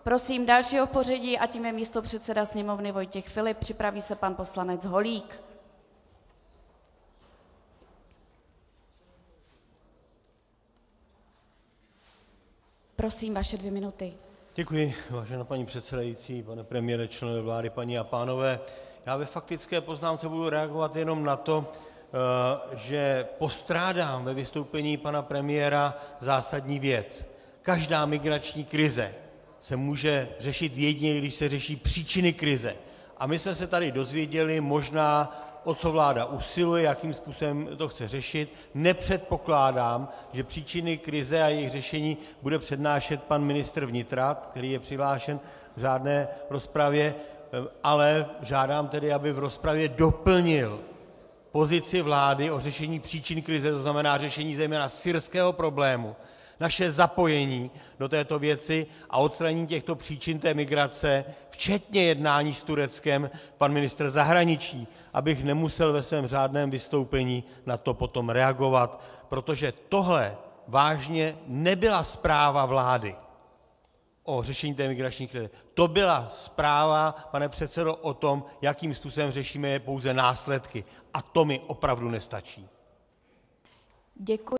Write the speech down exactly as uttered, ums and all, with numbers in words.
Prosím dalšího v pořadí a tím je místopředseda Sněmovny Vojtěch Filip, připraví se pan poslanec Holík. Prosím, vaše dvě minuty. Děkuji, vážená paní předsedající, pane premiére, členové vlády, paní a pánové. Já ve faktické poznámce budu reagovat jenom na to, že postrádám ve vystoupení pana premiéra zásadní věc. Každá migrační krize se může řešit jedině, když se řeší příčiny krize. A my jsme se tady dozvěděli možná, o co vláda usiluje, jakým způsobem to chce řešit. Nepředpokládám, že příčiny krize a jejich řešení bude přednášet pan ministr vnitra, který je přihlášen v řádné rozpravě, ale žádám tedy, aby v rozpravě doplnil pozici vlády o řešení příčin krize, to znamená řešení zejména syrského problému, naše zapojení do této věci a odstranění těchto příčin té migrace, včetně jednání s Tureckem, pan ministr zahraničí, abych nemusel ve svém řádném vystoupení na to potom reagovat, protože tohle vážně nebyla zpráva vlády o řešení té migrační krize. To byla zpráva, pane předsedo, o tom, jakým způsobem řešíme pouze následky. A to mi opravdu nestačí. Děkuji.